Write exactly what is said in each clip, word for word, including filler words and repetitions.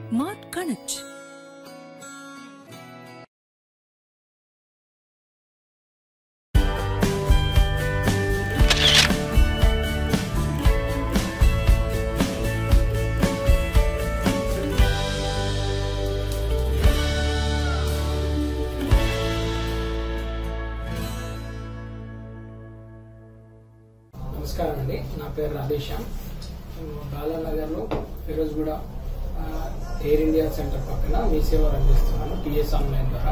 Martconnect. నమస్కారం అండి, నా పేరు రాధేశ్యాం. బాలానగర్లో ఫిరోజ్గూడ ఎయిర్ ఇండియా సెంటర్ పక్కన మీ సేవ అందిస్తున్నాను టీఎస్ ఆన్లైన్ ద్వారా.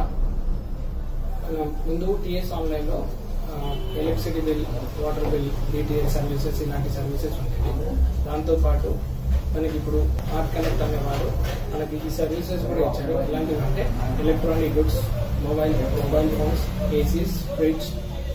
ముందు టీఎస్ ఆన్లైన్ లో electricity bill, water bill, DTH services ఇలాంటి సర్వీసెస్ ఉండేవి. దాంతో పాటు మనకి ఇప్పుడు మార్ట్ కనెక్ట్ అనేవారు మనకి ఈ సర్వీసెస్ కూడా ఇచ్చారు. ఎలాంటివి అంటే electronic goods, mobile mobile phones, ACs, fridge,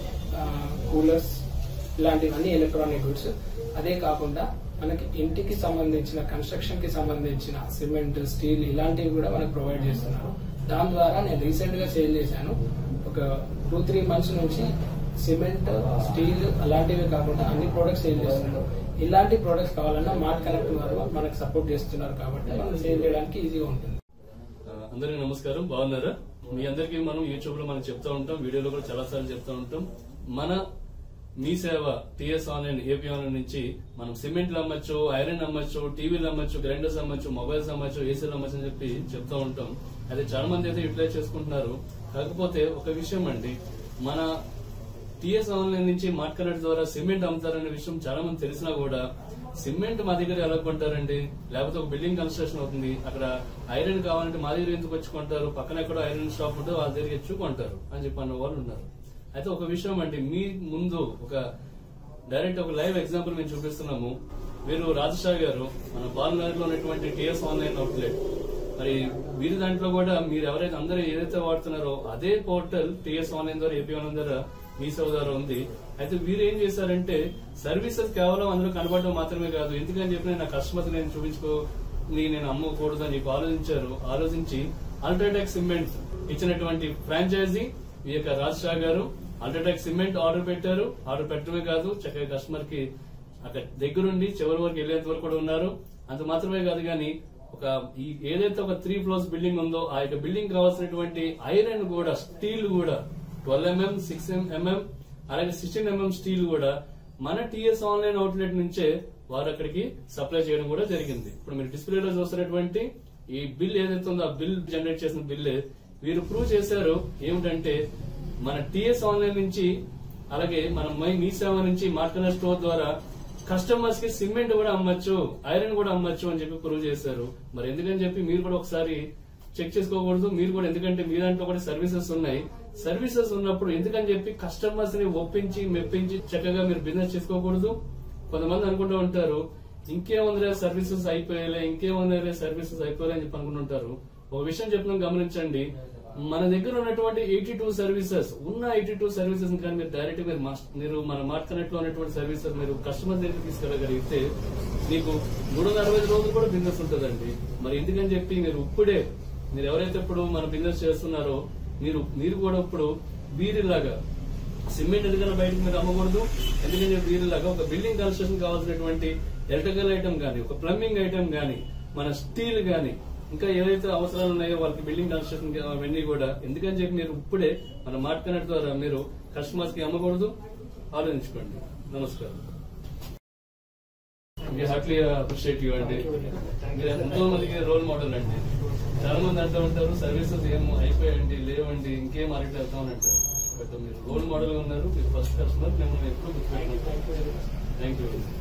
coolers, ఇలాంటివన్నీ ఎలక్ట్రానిక్ గుడ్స్. అదే కాకుండా మనకి ఇంటికి సంబంధించిన కన్స్ట్రక్షన్ కి సంబంధించిన సిమెంట్, స్టీల్ ఇలాంటివి కూడా మనకు ప్రొవైడ్ చేస్తున్నారు. దాని ద్వారా నేను రీసెంట్ గా సేల్ చేశాను. ఒక టూ త్రీ మంత్స్ నుంచి సిమెంట్, స్టీల్ అలాంటివి కాకుండా అన్ని ప్రొడక్ట్స్ సేల్ చేస్తున్నారు. ఇలాంటి ప్రొడక్ట్స్ కావాలన్నా మార్ట్ కనెక్ట్ వారు మనకు సపోర్ట్ చేస్తున్నారు కాబట్టి మనం సేల్ చేయడానికి ఈజీగా ఉంటుంది. అందరికీ నమస్కారం, బాగున్నారా? మీ అందరికీ మనం యూట్యూబ్ లో మనం చెప్తా ఉంటాం, వీడియోలో కూడా చాలా సార్లు చెప్తా ఉంటాం. మన మీ సేవ టీఎస్ ఆన్లైన్ ఏపీ ఆన్లైన్ నుంచి మనం సిమెంట్లు అమ్మచ్చు, ఐరన్ అమ్మచ్చు, టీవీలు అమ్మచ్చు, గ్రైండర్స్ అమ్మచ్చు, మొబైల్స్ అమ్మచ్చు, ఏసీలు అమ్మచ్చు అని చెప్పి చెప్తా ఉంటాం. అది చాలా మంది అయితే యూటిలైజ్ చేసుకుంటున్నారు. కాకపోతే ఒక విషయం అండి, మన టీఎస్ ఆన్లైన్ నుంచి మార్ట్కనెక్ట్ ద్వారా సిమెంట్ అమ్ముతారనే విషయం చాలా మంది తెలిసినా కూడా సిమెంట్ మా దగ్గర ఎలా కొంటారండి? లేకపోతే ఒక బిల్డింగ్ కన్స్ట్రక్షన్ అవుతుంది, అక్కడ ఐరన్ కావాలంటే మా దగ్గర ఎందుకు వచ్చి కొంటారు? పక్కన ఎక్కడో ఐరన్ షాప్ ఉంటే వాళ్ళ దగ్గర వచ్చి కొంటారు అని చెప్పి అన్న వాళ్ళు ఉన్నారు. అయితే ఒక విషయం అంటే మీ ముందు ఒక డైరెక్ట్ ఒక లైవ్ ఎగ్జాంపుల్ మేము చూపిస్తున్నాము. వీరు రాధేశ్యామ్ గారు మన బాలనగర్ లో ఉన్నటువంటి టీఎస్ ఆన్లైన్ అవుట్లెట్. మరి వీరి దాంట్లో కూడా మీరు ఎవరైతే అందరూ ఏదైతే వాడుతున్నారో అదే పోర్టల్ టీఎస్ ఆన్లైన్ ద్వారా, ఏపీ ఆన్లైన్ ద్వారా, మీ సేవ ద్వారా ఉంది. అయితే వీరు ఏం చేశారంటే సర్వీసెస్ కేవలం అందులో కనబడడం మాత్రమే కాదు, ఎందుకని చెప్పి నా కస్టమర్ నేను చూపించుకో నేను అమ్మకూడదు అని చెప్పి ఆలోచించారు. ఆలోచించి అల్ట్రాటెక్ సిమెంట్ ఇచ్చినటువంటి ఫ్రాంచైజీ ఈ యొక్క Radheshyam garu UltraTech cement order పెట్టారు. ఆర్డర్ పెట్టడమే కాదు, చక్కగా కస్టమర్ కి అక్కడ దగ్గరుండి చివరి వరకు వెళ్లేంత వరకు కూడా ఉన్నారు. అంత మాత్రమే కాదు కానీ ఒక ఏదైతే ఒక త్రీ ఫ్లోర్స్ బిల్డింగ్ ఉందో ఆ యొక్క బిల్డింగ్ కావాల్సినటువంటి ఐరన్ కూడా, స్టీల్ కూడా ట్వెల్వ్ ఎంఎం, సిక్స్ ఎంఎం అలాగే సిక్స్టీన్ ఎంఎం స్టీల్ కూడా మన టీఎస్ ఆన్లైన్ అవుట్లెట్ నుంచే వారు అక్కడికి సప్లై చేయడం కూడా జరిగింది. ఇప్పుడు మీరు డిస్ప్లేలో చూస్తున్నటువంటి ఈ బిల్ ఏదైతే ఉందో ఆ బిల్ జనరేట్ చేసిన బిల్ వీరు ప్రూవ్ చేశారు. ఏమిటంటే మన టీఎస్ ఆన్లైన్ నుంచి అలాగే మన మీ సేవ నుంచి మార్ట్కనెక్ట్ స్టోర్ ద్వారా కస్టమర్స్ కి సిమెంట్ కూడా అమ్మచ్చు, ఐరన్ కూడా అమ్మచ్చు అని చెప్పి ప్రూవ్ చేశారు. మరి ఎందుకని చెప్పి మీరు కూడా ఒకసారి చెక్ చేసుకోకూడదు? మీరు కూడా, ఎందుకంటే మీ దాంట్లో కూడా సర్వీసెస్ ఉన్నాయి. సర్వీసెస్ ఉన్నప్పుడు ఎందుకని చెప్పి కస్టమర్స్ ని ఒప్పించి మెప్పించి చక్కగా మీరు బిజినెస్ చేసుకోకూడదు? కొంతమంది అనుకుంటూ ఉంటారు ఇంకేముందిలే సర్వీసెస్ అయిపోయాలే, ఇంకేముందిలే సర్వీసెస్ అయిపోయాలి అని చెప్పి అనుకుంటుంటారు. ఒక విషయం చెప్పిన గమనించండి, మన దగ్గర ఉన్నటువంటి ఎయిటీ టూ సర్వీసెస్ ఉన్న ఎయిటీ టూ సర్వీసెస్ కానీ మీరు డైరెక్ట్ మీరు మీరు మన మార్ట్కనెక్ట్ లో ఉన్నటువంటి సర్వీసెస్ మీరు కస్టమర్ దగ్గర తీసుకెళ్ళగలిగితే మీకు మూడు వందల అరవై రోజులు కూడా బిజినెస్ ఉంటుందండి. మరి ఎందుకని చెప్పి మీరు ఇప్పుడే మీరు ఎవరైతే ఇప్పుడు మన బిజినెస్ చేస్తున్నారో మీరు మీరు కూడా ఇప్పుడు వీరిలాగా సిమెంట్ ఎందుకన్నా బయటకు మీరు అమ్మకూడదు. ఎందుకంటే వీరిలాగా ఒక బిల్డింగ్ కన్స్ట్రక్షన్ కావాల్సినటువంటి ఎలక్ట్రికల్ ఐటమ్ గానీ, ఒక ప్లంబింగ్ ఐటమ్ గానీ, మన స్టీల్ గానీ, ఇంకా ఏదైతే అవసరాలు ఉన్నాయో వాళ్ళకి బిల్డింగ్ కన్స్ట్రక్షన్ అవన్నీ కూడా ఎందుకని చెప్పి మీరు ఇప్పుడే మన మార్ట్కనెక్ట్ ద్వారా మీరు కస్టమర్స్ కి అమ్మకూడదు. ఆలోచించుకోండి. నమస్కారం. హార్ట్లీ అప్రిషియేట్ యూ అండి. మీరు ఎంతో మందికి రోల్ మోడల్ అండి. చాలా మంది అంటూ ఉంటారు సర్వీసెస్ ఏం అయిపోయాయండి, లేవండి, ఇంకేం అరెక్ట్ అవుతామని అంటారు. బట్ మీరు రోల్ మోడల్ గా ఉన్నారు. మీరు ఫస్ట్ కస్టమర్ మిమ్మల్ని ఎప్పుడు గుర్తుపెట్టుకుంటారు. Thank you.